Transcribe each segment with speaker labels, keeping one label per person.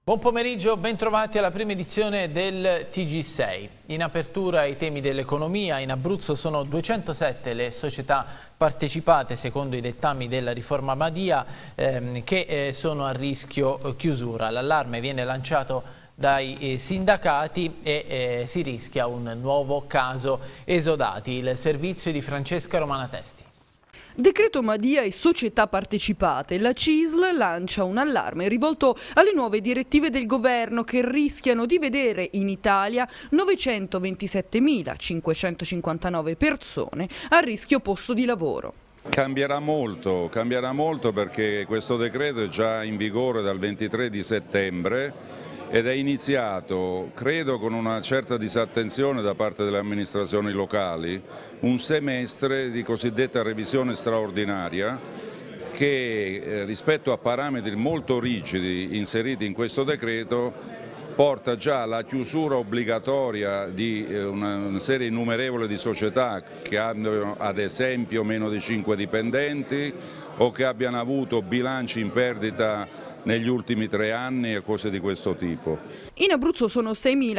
Speaker 1: Buon pomeriggio, bentrovati alla prima edizione del TG6. In apertura i temi dell'economia. In Abruzzo sono 207 le società partecipate secondo i dettami della riforma Madia che sono a rischio chiusura. L'allarme viene lanciato dai sindacati e si rischia un nuovo caso esodati. Il servizio di Francesca Romana Testi.
Speaker 2: Decreto Madia e società partecipate. La CISL lancia un allarme rivolto alle nuove direttive del governo che rischiano di vedere in Italia 927.559 persone a rischio posto di lavoro.
Speaker 3: Cambierà molto perché questo decreto è già in vigore dal 23 di settembre ed è iniziato, credo con una certa disattenzione da parte delle amministrazioni locali, un semestre di cosiddetta revisione straordinaria che rispetto a parametri molto rigidi inseriti in questo decreto porta già alla chiusura obbligatoria di una serie innumerevole di società che hanno ad esempio meno di 5 dipendenti o che abbiano avuto bilanci in perdita negli ultimi 3 anni e cose di questo tipo.
Speaker 2: In Abruzzo sono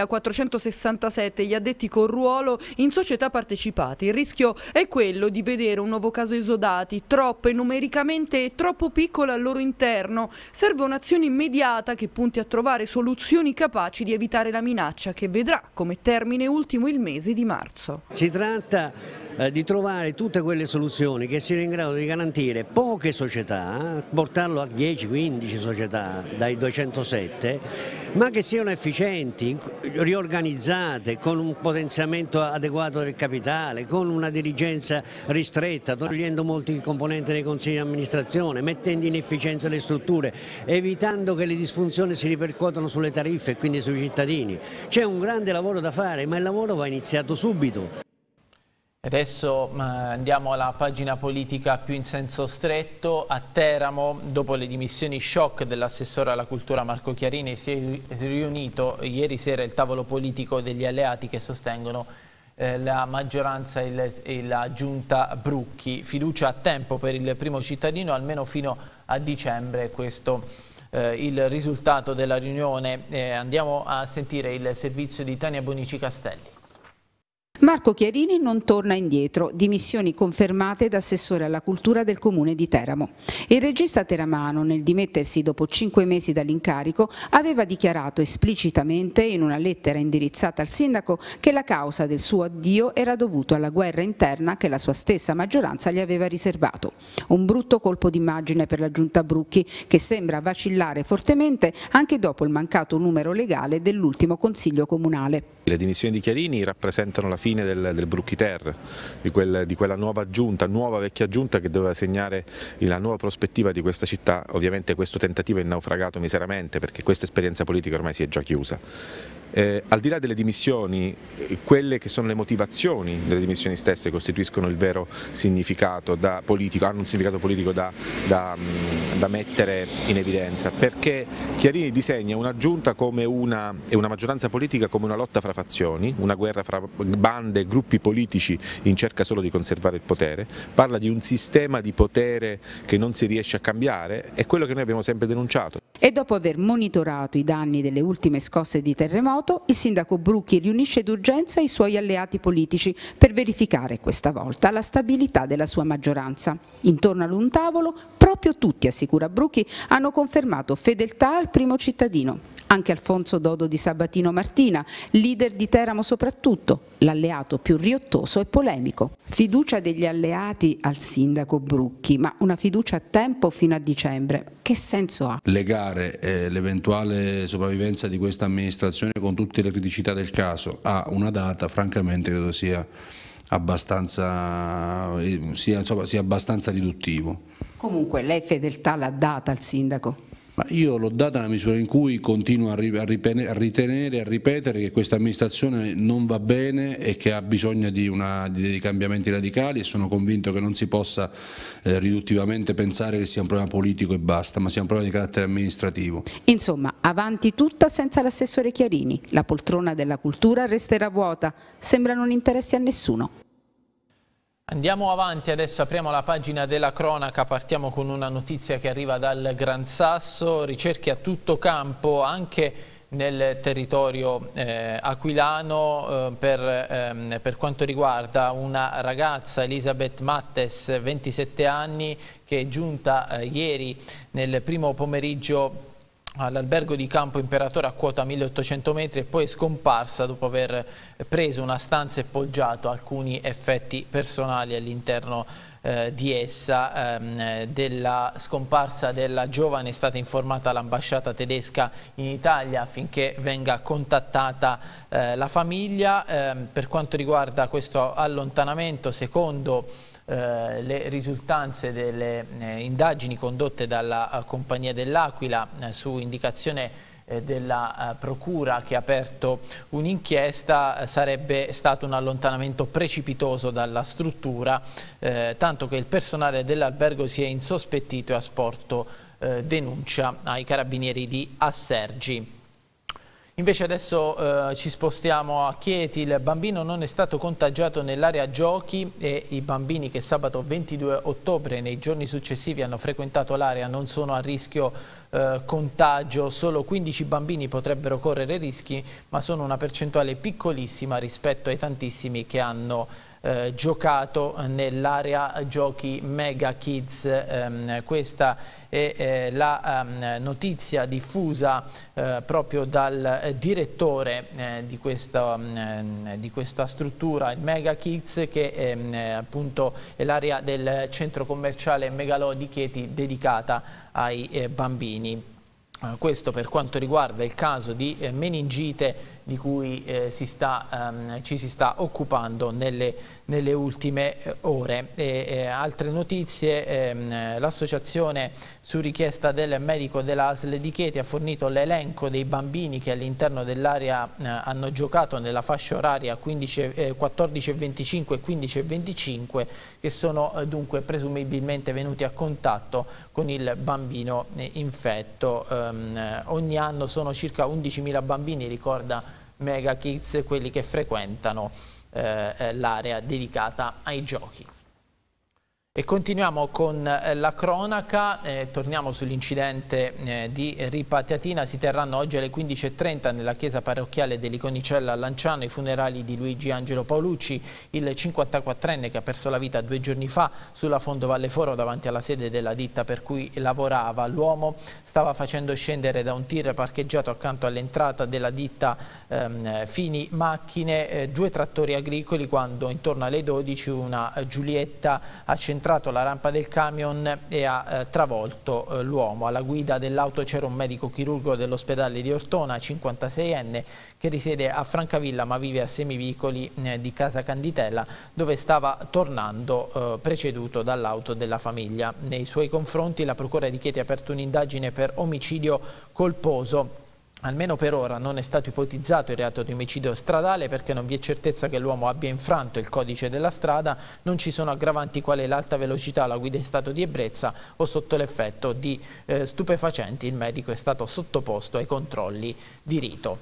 Speaker 2: 6.467 gli addetti con ruolo in società partecipate. Il rischio è quello di vedere un nuovo caso esodati, troppe numericamente e troppo piccole al loro interno. Serve un'azione immediata che punti a trovare soluzioni capaci di evitare la minaccia che vedrà come termine ultimo il mese di marzo.
Speaker 4: Si tratta di trovare tutte quelle soluzioni che siano in grado di garantire poche società, portarlo a 10-15 società dai 207, ma che siano efficienti, riorganizzate, con un potenziamento adeguato del capitale, con una dirigenza ristretta, togliendo molti componenti dei consigli di amministrazione, mettendo in efficienza le strutture, evitando che le disfunzioni si ripercuotano sulle tariffe e quindi sui cittadini. C'è un grande lavoro da fare, ma il lavoro va iniziato subito.
Speaker 1: Adesso andiamo alla pagina politica più in senso stretto. A Teramo, dopo le dimissioni shock dell'assessore alla cultura Marco Chiarini, si è riunito ieri sera il tavolo politico degli alleati che sostengono la maggioranza e la giunta Brucchi. Fiducia a tempo per il primo cittadino, almeno fino a dicembre. Questo il risultato della riunione. Andiamo a sentire il servizio di Tania Bonici Castelli.
Speaker 5: Marco Chiarini non torna indietro, dimissioni confermate da assessore alla cultura del comune di Teramo. Il regista teramano, nel dimettersi dopo 5 mesi dall'incarico, aveva dichiarato esplicitamente in una lettera indirizzata al sindaco che la causa del suo addio era dovuto alla guerra interna che la sua stessa maggioranza gli aveva riservato. Un brutto colpo d'immagine per la giunta Brucchi, che sembra vacillare fortemente anche dopo il mancato numero legale dell'ultimo consiglio comunale.
Speaker 6: Le dimissioni di Chiarini rappresentano la fine del Brucchi Ter, di quella nuova giunta, nuova vecchia giunta che doveva segnare la nuova prospettiva di questa città. Ovviamente questo tentativo è naufragato miseramente perché questa esperienza politica ormai si è già chiusa. Al di là delle dimissioni, quelle che sono le motivazioni delle dimissioni stesse costituiscono il vero significato politico, hanno un significato politico da mettere in evidenza, perché Chiarini disegna una giunta e una maggioranza politica come una lotta fra fazioni, una guerra fra bande, gruppi politici in cerca solo di conservare il potere, parla di un sistema di potere che non si riesce a cambiare, è quello che noi abbiamo sempre denunciato.
Speaker 5: E dopo aver monitorato i danni delle ultime scosse di terremoto, il sindaco Brucchi riunisce d'urgenza i suoi alleati politici per verificare questa volta la stabilità della sua maggioranza. Intorno ad un tavolo, proprio tutti, assicura Brucchi, hanno confermato fedeltà al primo cittadino. Anche Alfonso Dodo di Sabatino Martina, leader di Teramo soprattutto, l'alleato più riottoso e polemico. Fiducia degli alleati al sindaco Brucchi, ma una fiducia a tempo fino a dicembre. Che senso ha?
Speaker 7: Legare l'eventuale sopravvivenza di questa amministrazione con tutte le criticità del caso a una data, francamente credo sia abbastanza riduttivo.
Speaker 5: Comunque lei fedeltà l'ha data al sindaco?
Speaker 7: Ma io l'ho data nella misura in cui continuo a ritenere e a ripetere che questa amministrazione non va bene e che ha bisogno di dei cambiamenti radicali, e sono convinto che non si possa riduttivamente pensare che sia un problema politico e basta, ma sia un problema di carattere amministrativo.
Speaker 5: Insomma, avanti tutta senza l'assessore Chiarini, la poltrona della cultura resterà vuota, sembra non interessi a nessuno.
Speaker 1: Andiamo avanti, adesso apriamo la pagina della cronaca, partiamo con una notizia che arriva dal Gran Sasso, ricerche a tutto campo anche nel territorio aquilano per quanto riguarda una ragazza, Elisabeth Mattes, 27 anni, che è giunta ieri nel primo pomeriggio all'albergo di Campo Imperatore a quota 1800 metri e poi è scomparsa dopo aver preso una stanza e poggiato alcuni effetti personali all'interno di essa. Della scomparsa della giovane è stata informata l'ambasciata tedesca in Italia affinché venga contattata la famiglia. Per quanto riguarda questo allontanamento, secondo le risultanze delle indagini condotte dalla Compagnia dell'Aquila su indicazione della Procura che ha aperto un'inchiesta, sarebbe stato un allontanamento precipitoso dalla struttura, tanto che il personale dell'albergo si è insospettito e ha sporto denuncia ai carabinieri di Assergi. Invece adesso ci spostiamo a Chieti. Il bambino non è stato contagiato nell'area giochi e i bambini che sabato 22 ottobre e nei giorni successivi hanno frequentato l'area non sono a rischio contagio. Solo 15 bambini potrebbero correre rischi, ma sono una percentuale piccolissima rispetto ai tantissimi che hanno giocato nell'area giochi Mega Kids. Questa è la notizia diffusa proprio dal direttore di questa struttura, il Mega Kids, che appunto è l'area del centro commerciale Megalò di Chieti dedicata ai bambini. Questo per quanto riguarda il caso di meningite di cui ci si sta occupando nelle ultime ore. Altre notizie: l'associazione, su richiesta del medico della ASL di Chieti, ha fornito l'elenco dei bambini che all'interno dell'area hanno giocato nella fascia oraria 14:25 e 15:25, che sono dunque presumibilmente venuti a contatto con il bambino infetto. Ogni anno sono circa 11.000 bambini, ricorda Mega Kids, quelli che frequentano l'area dedicata ai giochi. E continuiamo con la cronaca, torniamo sull'incidente di Ripatiatina. Si terranno oggi alle 15:30 nella chiesa parrocchiale dell'Iconicella a Lanciano i funerali di Luigi Angelo Paolucci, il 54enne che ha perso la vita 2 giorni fa sulla Fondo Valle Foro davanti alla sede della ditta per cui lavorava. L'uomo stava facendo scendere da un tir parcheggiato accanto all'entrata della ditta Fini Macchine 2 trattori agricoli quando intorno alle 12 una Giulietta ha centrato la rampa del camion e ha travolto l'uomo. Alla guida dell'auto c'era un medico chirurgo dell'ospedale di Ortona, 56enne, che risiede a Francavilla ma vive a Semivicoli di Casa Canditella, dove stava tornando preceduto dall'auto della famiglia. Nei suoi confronti la Procura di Chieti ha aperto un'indagine per omicidio colposo. Almeno per ora non è stato ipotizzato il reato di omicidio stradale perché non vi è certezza che l'uomo abbia infranto il codice della strada, non ci sono aggravanti quali l'alta velocità, la guida in stato di ebbrezza o sotto l'effetto di stupefacenti. Il medico è stato sottoposto ai controlli di rito.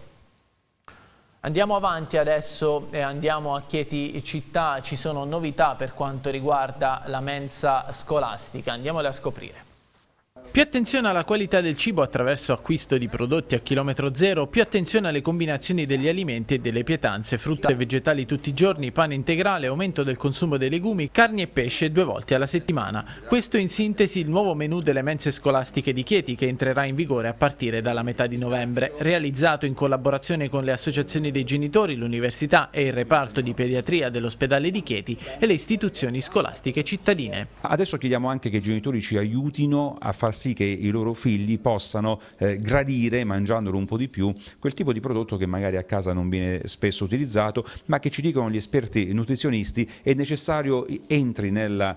Speaker 1: Andiamo avanti adesso e andiamo a Chieti città. Ci sono novità per quanto riguarda la mensa scolastica, andiamole a scoprire. Più attenzione alla qualità del cibo attraverso acquisto di prodotti a chilometro zero, più attenzione alle combinazioni degli alimenti e delle pietanze, frutta e vegetali tutti i giorni, pane integrale, aumento del consumo dei legumi, carni e pesce 2 volte alla settimana. Questo in sintesi il nuovo menù delle mense scolastiche di Chieti, che entrerà in vigore a partire dalla metà di novembre, realizzato in collaborazione con le associazioni dei genitori, l'università e il reparto di pediatria dell'ospedale di Chieti e le istituzioni scolastiche cittadine.
Speaker 8: Adesso chiediamo anche che i genitori ci aiutino a far sì che i loro figli possano gradire, mangiandolo un po' di più, quel tipo di prodotto che magari a casa non viene spesso utilizzato, ma che ci dicono gli esperti nutrizionisti è necessario entri nel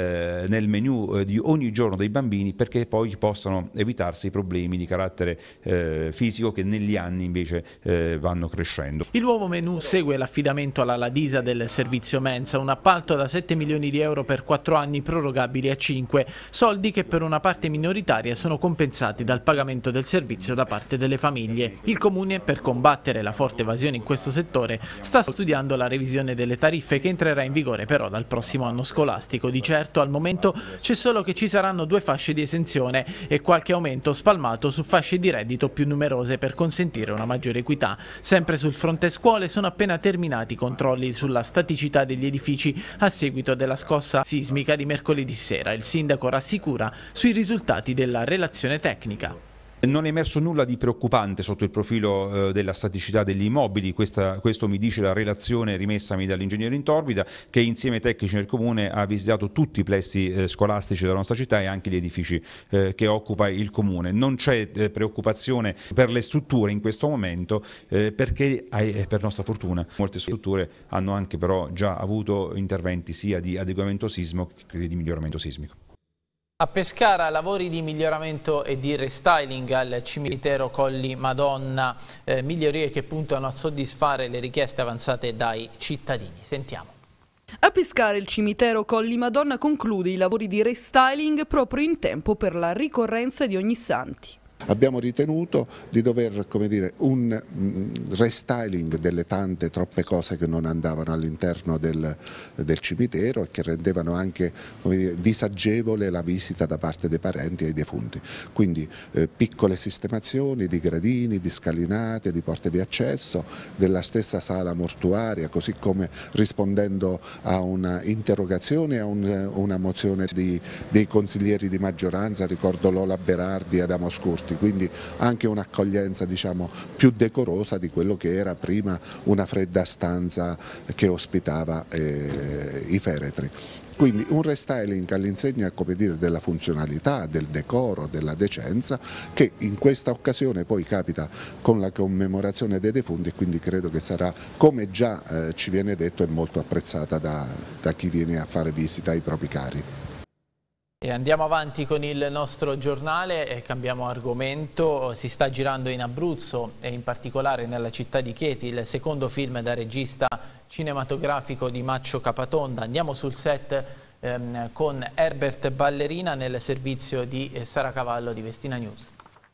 Speaker 8: menù di ogni giorno dei bambini, perché poi possano evitarsi i problemi di carattere fisico che negli anni invece vanno crescendo.
Speaker 1: Il nuovo menù segue l'affidamento alla Ladisa del servizio mensa, un appalto da 7 milioni di euro per 4 anni prorogabili a 5, soldi che per una parte minorile minoritarie sono compensati dal pagamento del servizio da parte delle famiglie. Il Comune, per combattere la forte evasione in questo settore, sta studiando la revisione delle tariffe che entrerà in vigore però dal prossimo anno scolastico. Di certo al momento c'è solo che ci saranno 2 fasce di esenzione e qualche aumento spalmato su fasce di reddito più numerose per consentire una maggiore equità. Sempre sul fronte scuole sono appena terminati i controlli sulla staticità degli edifici a seguito della scossa sismica di mercoledì sera. Il sindaco rassicura sui risultati della relazione tecnica.
Speaker 8: Non è emerso nulla di preoccupante sotto il profilo della staticità degli immobili, questo mi dice la relazione rimessami dall'ingegnere Intorbida, che insieme ai tecnici del Comune ha visitato tutti i plessi scolastici della nostra città e anche gli edifici che occupa il Comune. Non c'è preoccupazione per le strutture in questo momento perché per nostra fortuna molte strutture hanno anche però già avuto interventi sia di adeguamento sismico che di miglioramento sismico.
Speaker 1: A Pescara lavori di miglioramento e di restyling al cimitero Colli Madonna, migliorie che puntano a soddisfare le richieste avanzate dai cittadini. Sentiamo.
Speaker 2: A Pescara il cimitero Colli Madonna conclude i lavori di restyling proprio in tempo per la ricorrenza di Ognissanti.
Speaker 9: Abbiamo ritenuto di dover, come dire, un restyling delle tante troppe cose che non andavano all'interno del cimitero e che rendevano anche, come dire, disagevole la visita da parte dei parenti e dei defunti. Quindi piccole sistemazioni di gradini, di scalinate, di porte di accesso, della stessa sala mortuaria, così come rispondendo a una interrogazione, a una mozione dei consiglieri di maggioranza, ricordo Lola Berardi e Adamo Scurti. Quindi anche un'accoglienza, diciamo, più decorosa di quello che era prima una fredda stanza che ospitava i feretri. Quindi un restyling all'insegna, come dire, della funzionalità, del decoro, della decenza, che in questa occasione poi capita con la commemorazione dei defunti e quindi credo che sarà, come già ci viene detto, è molto apprezzata da chi viene a fare visita ai propri cari.
Speaker 1: E andiamo avanti con il nostro giornale e cambiamo argomento. Si sta girando in Abruzzo e in particolare nella città di Chieti il secondo film da regista cinematografico di Maccio Capatonda. Andiamo sul set con Herbert Ballerina nel servizio di Sara Cavallo di Vestina News.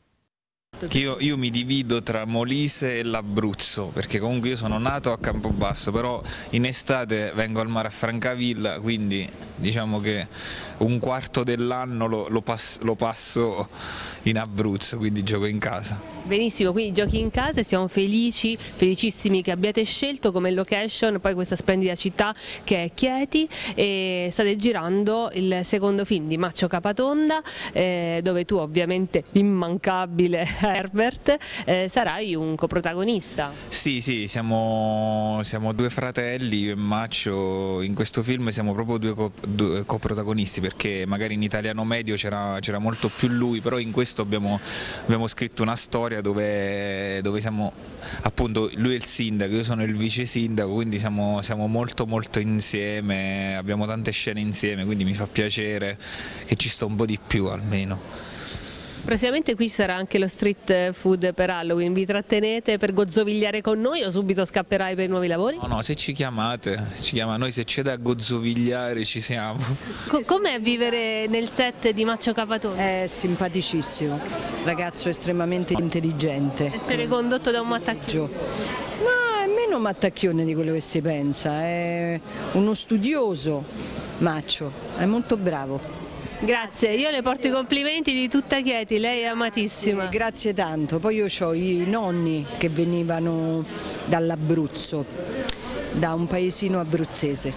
Speaker 10: Io mi divido tra Molise e l'Abruzzo, perché comunque io sono nato a Campobasso, però in estate vengo al mare a Francavilla, quindi diciamo che un quarto dell'anno lo passo in Abruzzo, quindi gioco in casa.
Speaker 11: Benissimo, quindi giochi in casa e siamo felicissimi che abbiate scelto come location poi questa splendida città che è Chieti, e state girando il secondo film di Maccio Capatonda, dove tu ovviamente, immancabile Herbert, sarai un coprotagonista.
Speaker 10: Sì, siamo 2 fratelli, io e Maccio. In questo film siamo proprio due coprotagonisti, perché magari in italiano medio c'era molto più lui, però in questo abbiamo scritto una storia dove siamo, appunto, lui è il sindaco, io sono il vice sindaco, quindi siamo molto insieme, abbiamo tante scene insieme, quindi mi fa piacere che ci sto un po' di più almeno.
Speaker 11: Prossimamente qui ci sarà anche lo street food per Halloween, vi trattenete per gozzovigliare con noi o subito scapperai per i nuovi lavori?
Speaker 10: No, se ci chiamate, noi se c'è da gozzovigliare ci siamo.
Speaker 11: Com'è vivere nel set di Maccio Capatonda?
Speaker 12: È simpaticissimo, ragazzo estremamente intelligente.
Speaker 11: Essere condotto da un mattacchione?
Speaker 12: Ma è meno mattacchione di quello che si pensa, è uno studioso Maccio, è molto bravo.
Speaker 11: Grazie, io le porto i complimenti di tutta Chieti, lei è amatissima.
Speaker 12: Grazie tanto, poi io ho i nonni che venivano dall'Abruzzo, da un paesino abruzzese.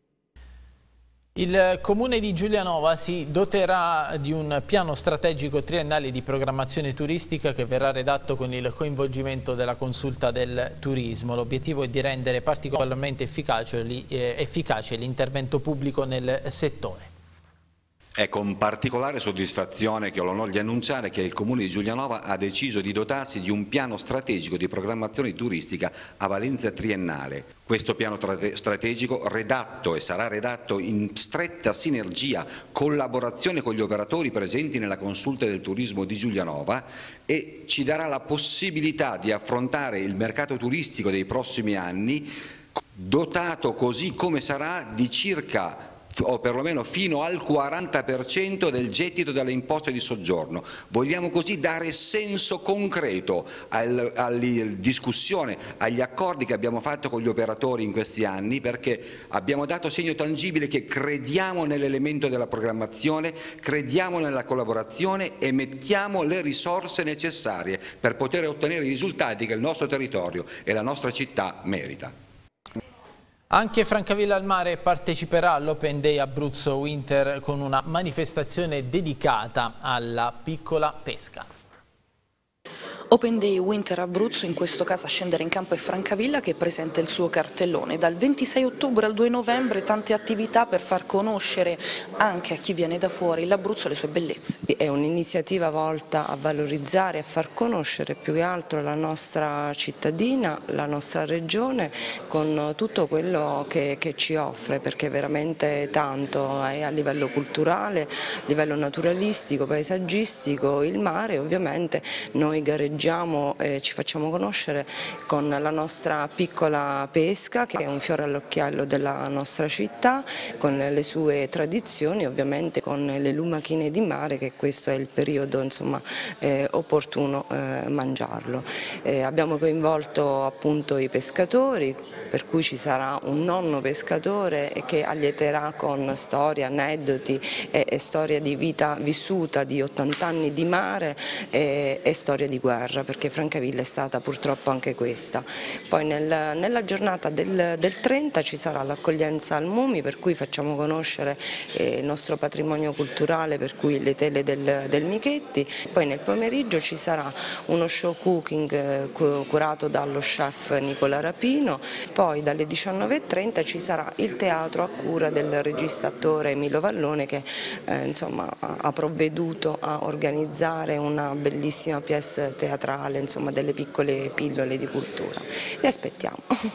Speaker 1: Il Comune di Giulianova si doterà di un piano strategico triennale di programmazione turistica che verrà redatto con il coinvolgimento della Consulta del Turismo. L'obiettivo è di rendere particolarmente efficace l'intervento pubblico nel settore.
Speaker 13: È con particolare soddisfazione che ho l'onore di annunciare che il Comune di Giulianova ha deciso di dotarsi di un piano strategico di programmazione turistica a valenza triennale. Questo piano strategico redatto e sarà redatto in stretta sinergia, collaborazione con gli operatori presenti nella Consulta del Turismo di Giulianova e ci darà la possibilità di affrontare il mercato turistico dei prossimi anni, dotato così come sarà di circa o perlomeno fino al 40% del gettito delle imposte di soggiorno. Vogliamo così dare senso concreto alla discussione, agli accordi che abbiamo fatto con gli operatori in questi anni, perché abbiamo dato segno tangibile che crediamo nell'elemento della programmazione, crediamo nella collaborazione e mettiamo le risorse necessarie per poter ottenere i risultati che il nostro territorio e la nostra città merita.
Speaker 1: Anche Francavilla al Mare parteciperà all'Open Day Abruzzo Winter con una manifestazione dedicata alla piccola pesca.
Speaker 14: Open Day Winter Abruzzo, in questo caso a scendere in campo è Francavilla che presenta il suo cartellone. Dal 26 ottobre al 2 novembre tante attività per far conoscere anche a chi viene da fuori l'Abruzzo e le sue bellezze.
Speaker 15: È un'iniziativa volta a valorizzare e a far conoscere più che altro la nostra cittadina, la nostra regione, con tutto quello che ci offre, perché è veramente tanto, è a livello culturale, a livello naturalistico, paesaggistico, il mare. Ovviamente noi gareggiamo e ci facciamo conoscere con la nostra piccola pesca, che è un fiore all'occhiello della nostra città, con le sue tradizioni, ovviamente con le lumachine di mare, che questo è il periodo opportuno mangiarlo. Abbiamo coinvolto appunto i pescatori, per cui ci sarà un nonno pescatore che allieterà con storie, aneddoti e storia di vita vissuta di 80 anni di mare e storia di guerra, perché Francavilla è stata purtroppo anche questa. Poi nella giornata del 30 ci sarà l'accoglienza al Mumi, per cui facciamo conoscere il nostro patrimonio culturale, per cui le tele del Michetti. Poi nel pomeriggio ci sarà uno show cooking curato dallo chef Nicola Rapino. Poi dalle 19:30 ci sarà il teatro a cura del regista attore Emilio Vallone, che ha provveduto a organizzare una bellissima pièce teatrale, delle piccole pillole di cultura. Vi aspettiamo.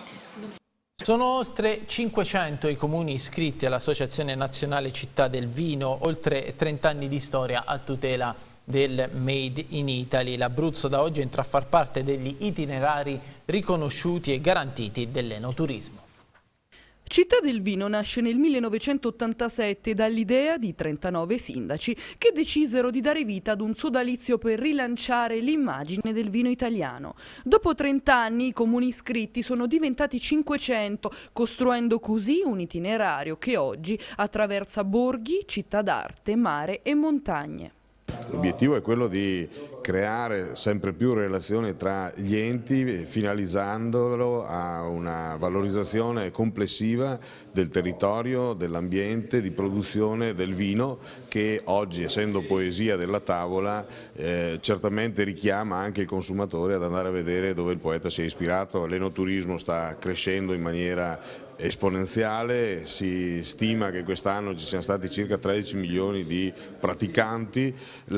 Speaker 1: Sono oltre 500 i comuni iscritti all'Associazione Nazionale Città del Vino, oltre 30 anni di storia a tutela del Made in Italy. L'Abruzzo da oggi entra a far parte degli itinerari riconosciuti e garantiti dell'enoturismo.
Speaker 2: Città del Vino nasce nel 1987 dall'idea di 39 sindaci che decisero di dare vita ad un sodalizio per rilanciare l'immagine del vino italiano. Dopo 30 anni i comuni iscritti sono diventati 500, costruendo così un itinerario che oggi attraversa borghi, città d'arte, mare e montagne.
Speaker 16: L'obiettivo è quello di creare sempre più relazioni tra gli enti, finalizzandolo a una valorizzazione complessiva del territorio, dell'ambiente, di produzione del vino, che oggi, essendo poesia della tavola, certamente richiama anche il consumatore ad andare a vedere dove il poeta si è ispirato. L'enoturismo sta crescendo in maniera esponenziale, si stima che quest'anno ci siano stati circa 13 milioni di praticanti,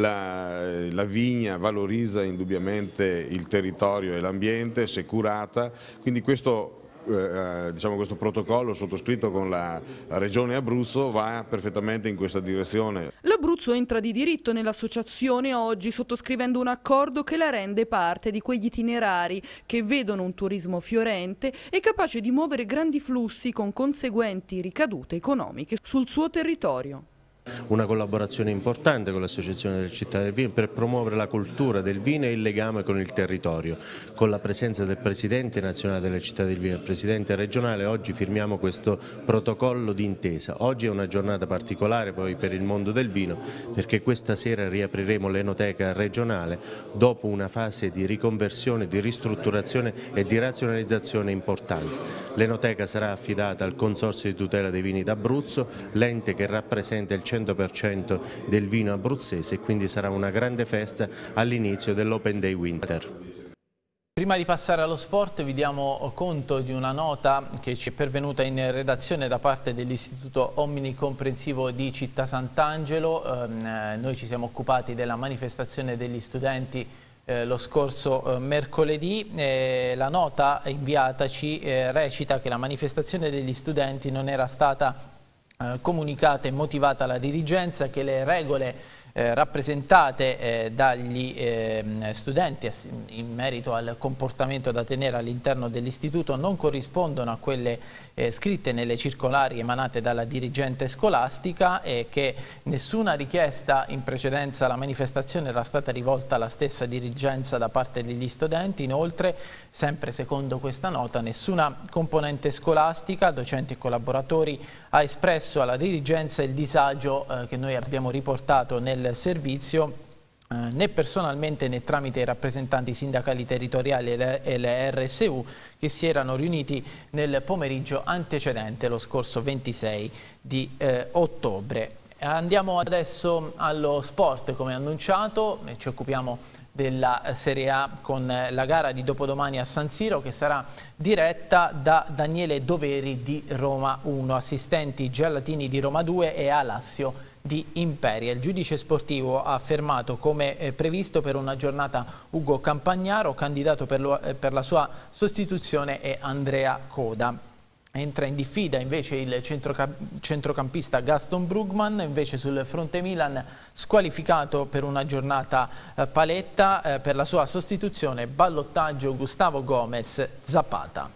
Speaker 16: la vigna valorizza indubbiamente il territorio e l'ambiente, se curata, quindi questo protocollo sottoscritto con la Regione Abruzzo va perfettamente in questa direzione.
Speaker 2: L'Abruzzo entra di diritto nell'associazione oggi sottoscrivendo un accordo che la rende parte di quegli itinerari che vedono un turismo fiorente e capace di muovere grandi flussi con conseguenti ricadute economiche sul suo territorio.
Speaker 17: Una collaborazione importante con l'Associazione delle Città del Vino per promuovere la cultura del vino e il legame con il territorio. Con la presenza del Presidente nazionale delle Città del Vino e il Presidente regionale oggi firmiamo questo protocollo d'intesa. Oggi è una giornata particolare poi per il mondo del vino, perché questa sera riapriremo l'Enoteca regionale dopo una fase di riconversione, di ristrutturazione e di razionalizzazione importante. L'Enoteca sarà affidata al Consorzio di tutela dei vini d'Abruzzo, l'ente che rappresenta il 100% del vino abruzzese, e quindi sarà una grande festa all'inizio dell'Open Day Winter.
Speaker 1: Prima di passare allo sport vi diamo conto di una nota che ci è pervenuta in redazione da parte dell'Istituto Omnicomprensivo di Città Sant'Angelo. Noi ci siamo occupati della manifestazione degli studenti lo scorso mercoledì. La nota inviataci recita che la manifestazione degli studenti non era stata comunicata e motivata alla dirigenza, che le regole rappresentate dagli studenti in merito al comportamento da tenere all'interno dell'istituto non corrispondono a quelle scritte nelle circolari emanate dalla dirigente scolastica e che nessuna richiesta in precedenza alla manifestazione era stata rivolta alla stessa dirigenza da parte degli studenti. Inoltre, sempre secondo questa nota, nessuna componente scolastica, docenti e collaboratori, ha espresso alla dirigenza il disagio che noi abbiamo riportato nel servizio, né personalmente né tramite i rappresentanti sindacali territoriali e le RSU che si erano riuniti nel pomeriggio antecedente, lo scorso 26 di ottobre. Andiamo adesso allo sport, come annunciato, ci occupiamo della Serie A con la gara di dopodomani a San Siro che sarà diretta da Daniele Doveri di Roma 1, assistenti Giallatini di Roma 2 e Alassio di Imperia. Il giudice sportivo ha fermato come previsto per una giornata Ugo Campagnaro, candidato per la sua sostituzione è Andrea Coda. Entra in diffida invece il centrocampista Gaston Brugman, invece sul fronte Milan squalificato per una giornata Paletta, per la sua sostituzione ballottaggio Gustavo Gomez Zapata.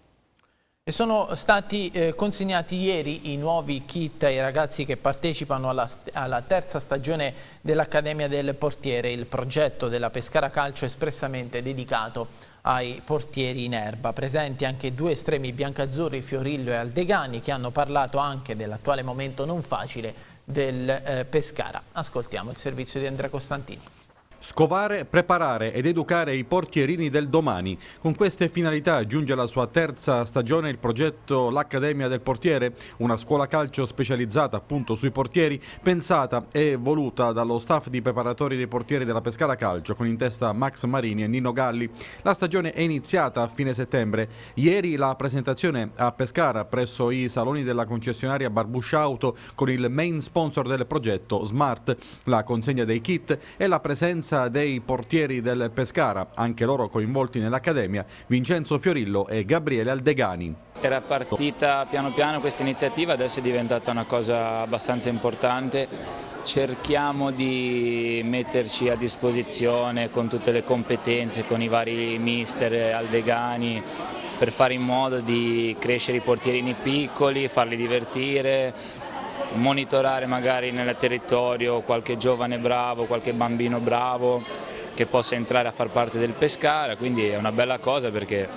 Speaker 1: E sono stati consegnati ieri i nuovi kit ai ragazzi che partecipano alla terza stagione dell'Accademia del Portiere, il progetto della Pescara Calcio espressamente dedicato ai portieri in erba. Presenti anche due estremi biancazzurri, Fiorillo e Aldegani, che hanno parlato anche dell'attuale momento non facile del Pescara. Ascoltiamo il servizio di Andrea Costantini.
Speaker 18: Scovare, preparare ed educare i portierini del domani. Con queste finalità giunge alla sua terza stagione il progetto L'Accademia del Portiere, una scuola calcio specializzata appunto sui portieri, pensata e voluta dallo staff di preparatori dei portieri della Pescara Calcio, con in testa Max Marini e Nino Galli. La stagione è iniziata a fine settembre. Ieri la presentazione a Pescara presso i saloni della concessionaria Barbuscia Auto con il main sponsor del progetto Smart, la consegna dei kit e la presenza dei portieri del Pescara, anche loro coinvolti nell'Accademia, Vincenzo Fiorillo e Gabriele Aldegani.
Speaker 19: Era partita piano piano questa iniziativa, adesso è diventata una cosa abbastanza importante. Cerchiamo di metterci a disposizione con tutte le competenze, con i vari mister Aldegani, per fare in modo di crescere i portierini piccoli, farli divertire, monitorare magari nel territorio qualche giovane bravo, qualche bambino bravo che possa entrare a far parte del Pescara, quindi è una bella cosa perché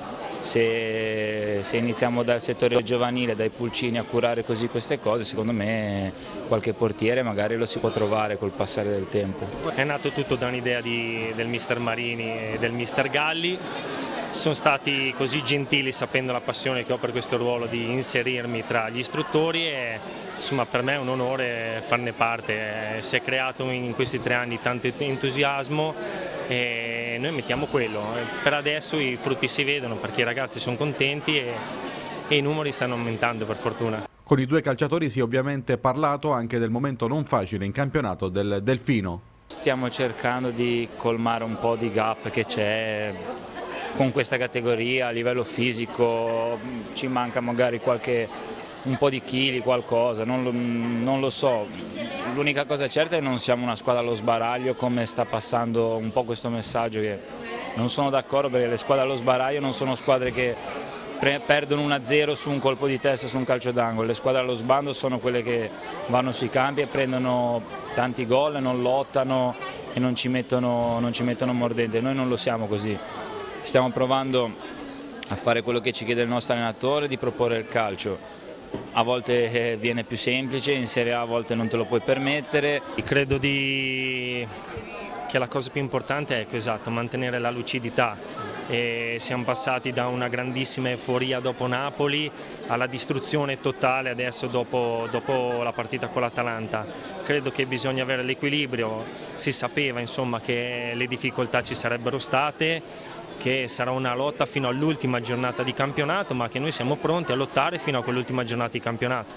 Speaker 19: se iniziamo dal settore giovanile, dai pulcini a curare così queste cose, secondo me qualche portiere magari lo si può trovare col passare del tempo.
Speaker 20: È nato tutto da un'idea del mister Marini e del mister Galli. Sono stati così gentili, sapendo la passione che ho per questo ruolo, di inserirmi tra gli istruttori e insomma per me è un onore farne parte. Si è creato in questi 3 anni tanto entusiasmo e noi mettiamo quello. Per adesso i frutti si vedono perché i ragazzi sono contenti e i numeri stanno aumentando, per fortuna.
Speaker 18: Con i due calciatori si è ovviamente parlato anche del momento non facile in campionato del Delfino.
Speaker 19: Stiamo cercando di colmare un po' di gap che c'è con questa categoria a livello fisico, ci manca magari un po' di chili, qualcosa, non lo so. L'unica cosa certa è che non siamo una squadra allo sbaraglio, come sta passando un po' questo messaggio, che non sono d'accordo, perché le squadre allo sbaraglio non sono squadre che perdono 1-0 su un colpo di testa, su un calcio d'angolo. Le squadre allo sbando sono quelle che vanno sui campi e prendono tanti gol, non lottano e non ci mettono mordente. Noi non lo siamo così. Stiamo provando a fare quello che ci chiede il nostro allenatore, di proporre il calcio. A volte viene più semplice, in Serie A volte non te lo puoi permettere.
Speaker 20: Credo che la cosa più importante è mantenere la lucidità. Siamo passati da una grandissima euforia dopo Napoli alla distruzione totale adesso dopo la partita con l'Atalanta. Credo che bisogna avere l'equilibrio, si sapeva insomma che le difficoltà ci sarebbero state, che sarà una lotta fino all'ultima giornata di campionato, ma che noi siamo pronti a lottare fino a quell'ultima giornata di campionato.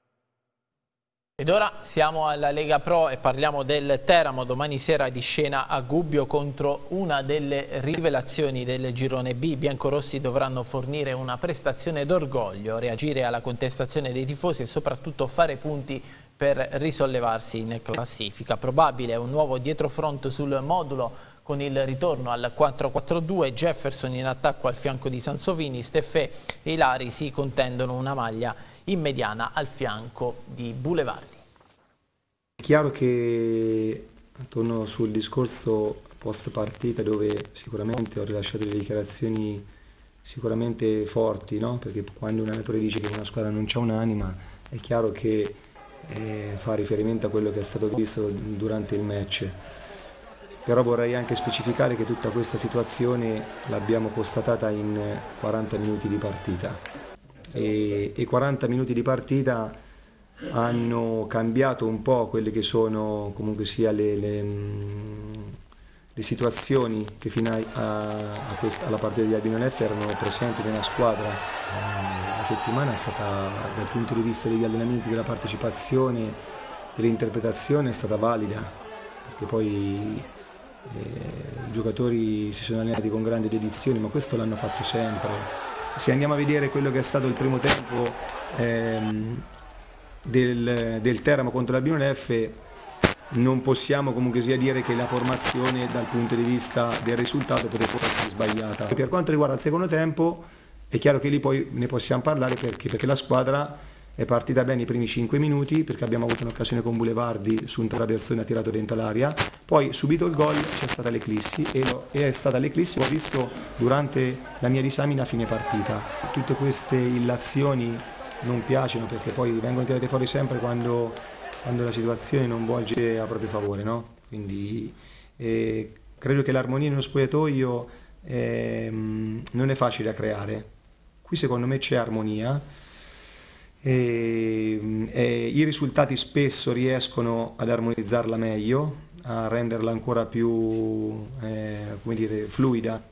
Speaker 1: Ed ora siamo alla Lega Pro e parliamo del Teramo, domani sera di scena a Gubbio contro una delle rivelazioni del girone B. I biancorossi dovranno fornire una prestazione d'orgoglio, reagire alla contestazione dei tifosi e soprattutto fare punti per risollevarsi in classifica. Probabile un nuovo dietrofront sul modulo con il ritorno al 4-4-2, Jefferson in attacco al fianco di Sansovini, Steffè e Ilari si contendono una maglia in mediana al fianco di Boulevardi.
Speaker 21: È chiaro che torno sul discorso post partita, dove sicuramente ho rilasciato delle dichiarazioni sicuramente forti, no? Perché quando un allenatore dice che una squadra non c'ha un'anima, è chiaro che fa riferimento a quello che è stato visto durante il match. Però vorrei anche specificare che tutta questa situazione l'abbiamo constatata in 40 minuti di partita e 40 minuti di partita hanno cambiato un po' quelle che sono comunque sia le situazioni che fino alla partita di Albino Leffe erano presenti nella squadra. La settimana è stata, dal punto di vista degli allenamenti, della partecipazione, dell'interpretazione, è stata valida, perché poi i giocatori si sono allenati con grande dedizione, ma questo l'hanno fatto sempre. Se andiamo a vedere quello che è stato il primo tempo del Teramo contro l'Albino Leffe, non possiamo comunque sia dire che la formazione dal punto di vista del risultato poteva essere sbagliata. Per quanto riguarda il secondo tempo, è chiaro che lì poi ne possiamo parlare perché la squadra è partita bene i primi 5 minuti, perché abbiamo avuto un'occasione con Boulevardi su un traversone, ha tirato dentro l'aria, poi subito il gol c'è stata l'eclissi e è stata l'eclissi che ho visto durante la mia disamina a fine partita. Tutte queste illazioni non piacciono, perché poi vengono tirate fuori sempre quando la situazione non volge a proprio favore, no? Quindi credo che l'armonia in uno spogliatoio non è facile da creare. Qui secondo me c'è armonia e i risultati spesso riescono ad armonizzarla meglio, a renderla ancora più come dire, fluida.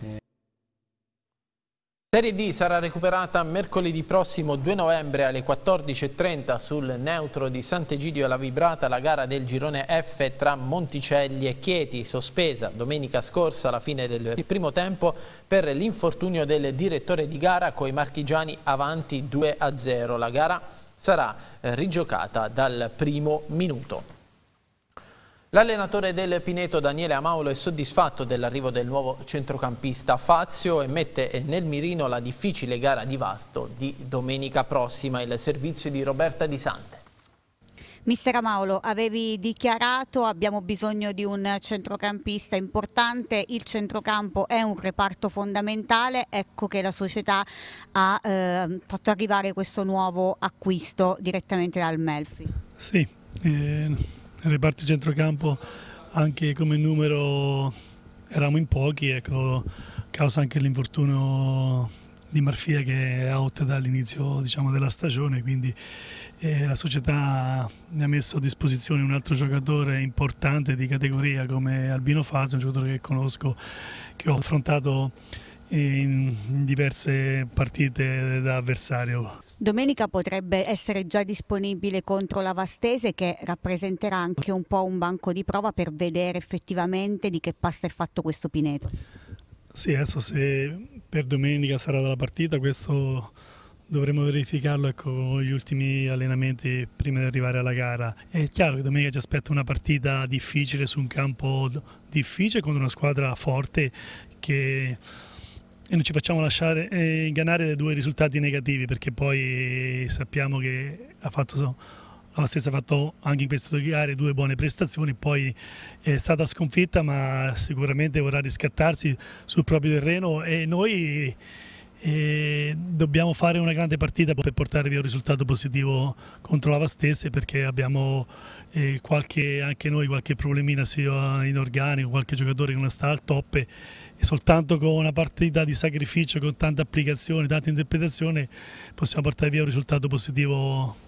Speaker 1: Serie D sarà recuperata mercoledì prossimo 2 novembre alle 14:30 sul neutro di Sant'Egidio alla Vibrata, la gara del girone F tra Monticelli e Chieti, sospesa domenica scorsa alla fine del primo tempo per l'infortunio del direttore di gara, coi marchigiani avanti 2-0. La gara sarà rigiocata dal primo minuto. L'allenatore del Pineto, Daniele Amaulo, è soddisfatto dell'arrivo del nuovo centrocampista Fazio e mette nel mirino la difficile gara di Vasto di domenica prossima. Il servizio di Roberta Di Sante.
Speaker 22: Mister Amaulo, avevi dichiarato abbiamo bisogno di un centrocampista importante, il centrocampo è un reparto fondamentale, ecco che la società ha fatto arrivare questo nuovo acquisto direttamente dal Melfi.
Speaker 23: Sì, nel reparto centrocampo anche come numero eravamo in pochi, ecco, causa anche l'infortunio di Marfia che è out dall'inizio, diciamo, della stagione, quindi la società mi ha messo a disposizione un altro giocatore importante di categoria come Albino Fazio, un giocatore che conosco, che ho affrontato in diverse partite da avversario.
Speaker 22: Domenica potrebbe essere già disponibile contro la Vastese, che rappresenterà anche un po' un banco di prova per vedere effettivamente di che pasta è fatto questo Pineto.
Speaker 23: Sì, adesso se per domenica sarà dalla partita, questo dovremo verificarlo, ecco, con gli ultimi allenamenti prima di arrivare alla gara. È chiaro che domenica ci aspetta una partita difficile su un campo difficile contro una squadra forte e non ci facciamo lasciare ingannare dai due risultati negativi, perché poi sappiamo che la Vastese ha fatto anche in queste due gare 2 buone prestazioni, poi è stata sconfitta ma sicuramente vorrà riscattarsi sul proprio terreno e noi dobbiamo fare una grande partita per portare via un risultato positivo contro la Vastese, perché abbiamo anche noi qualche problemina sia in organico, qualche giocatore che non sta al top e soltanto con una partita di sacrificio, con tanta applicazione, tanta interpretazione possiamo portare via un risultato positivo.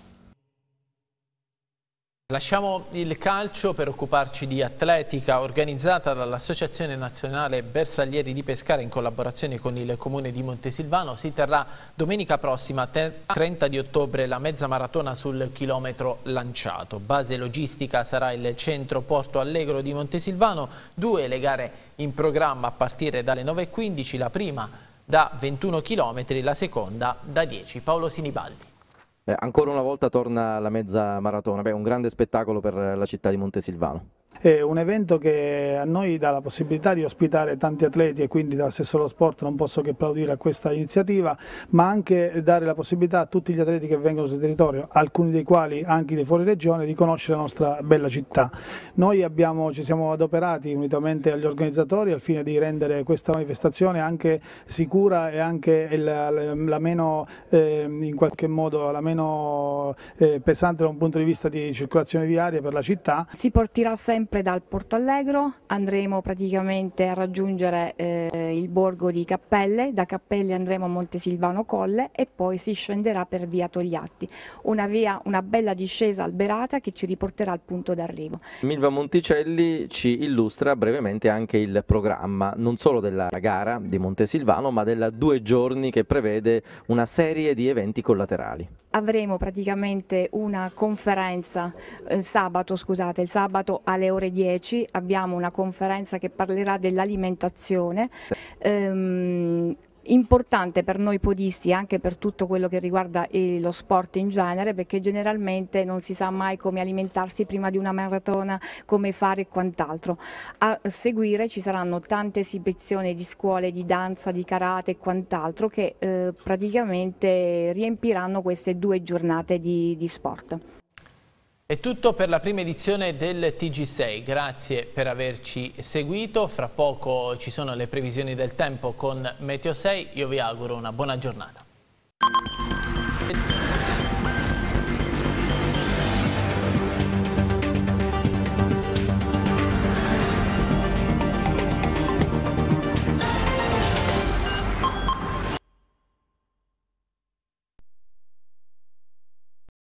Speaker 1: Lasciamo il calcio per occuparci di atletica. Organizzata dall'Associazione Nazionale Bersaglieri di Pescara in collaborazione con il Comune di Montesilvano, si terrà domenica prossima 30 di ottobre la mezza maratona sul chilometro lanciato. Base logistica sarà il centro Porto Allegro di Montesilvano. 2 le gare in programma a partire dalle 9:15, la prima da 21 km, la seconda da 10. Paolo Sinibaldi.
Speaker 3: Ancora una volta torna la mezza maratona, un grande spettacolo per la città di Montesilvano.
Speaker 4: È un evento che a noi dà la possibilità di ospitare tanti atleti e quindi da Assessore allo Sport non posso che applaudire a questa iniziativa, ma anche dare la possibilità a tutti gli atleti che vengono sul territorio, alcuni dei quali anche di fuori regione, di conoscere la nostra bella città. Noi ci siamo adoperati unitamente agli organizzatori al fine di rendere questa manifestazione anche sicura e anche la meno, in qualche modo, la meno pesante da un punto di vista di circolazione viaria per la città.
Speaker 6: Si partirà sempre dal Porto Allegro, andremo praticamente a raggiungere il borgo di Cappelle, da Cappelle andremo a Montesilvano Colle e poi si scenderà per via Togliatti, una bella discesa alberata che ci riporterà al punto d'arrivo.
Speaker 3: Milva Monticelli ci illustra brevemente anche il programma, non solo della gara di Montesilvano, ma della 2 giorni che prevede una serie di eventi collaterali.
Speaker 6: Avremo praticamente una conferenza il sabato alle ore 10 abbiamo una conferenza che parlerà dell'alimentazione. Importante per noi podisti anche per tutto quello che riguarda lo sport in genere, perché generalmente non si sa mai come alimentarsi prima di una maratona, come fare e quant'altro. A seguire ci saranno tante esibizioni di scuole di danza, di karate e quant'altro che praticamente riempiranno queste 2 giornate di sport.
Speaker 1: È tutto per la prima edizione del TG6, grazie per averci seguito, fra poco ci sono le previsioni del tempo con Meteo 6, io vi auguro una buona giornata.